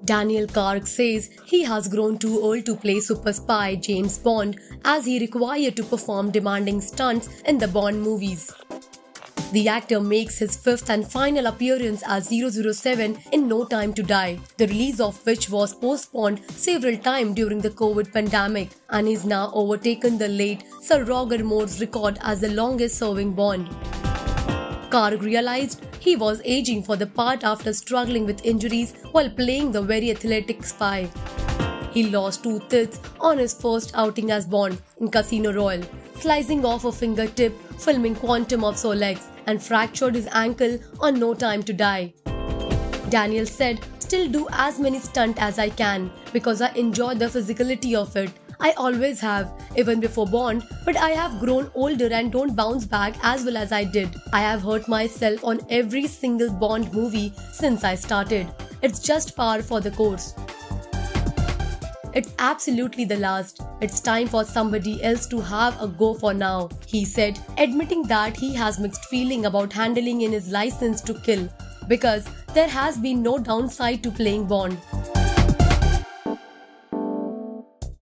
Daniel Craig says he has grown too old to play super spy James Bond as he required to perform demanding stunts in the Bond movies. The actor makes his fifth and final appearance as 007 in No Time to Die, the release of which was postponed several times during the COVID pandemic, and he's now overtaken the late Sir Roger Moore's record as the longest-serving Bond. Craig realized he was aging for the part after struggling with injuries while playing the very athletic spy. He lost 2 teeth on his first outing as Bond in Casino Royale, slicing off a fingertip filming Quantum of Solace, and fractured his ankle on No Time to Die. Daniel said, "Still do as many stunts as I can because I enjoy the physicality of it. I always have, even before Bond, but I have grown older and don't bounce back as well as I did. I have hurt myself on every single Bond movie since I started. It's just par for the course. It's absolutely the last. It's time for somebody else to have a go for now," he said, admitting that he has mixed feeling about handling in his license to kill because there has been no downside to playing Bond.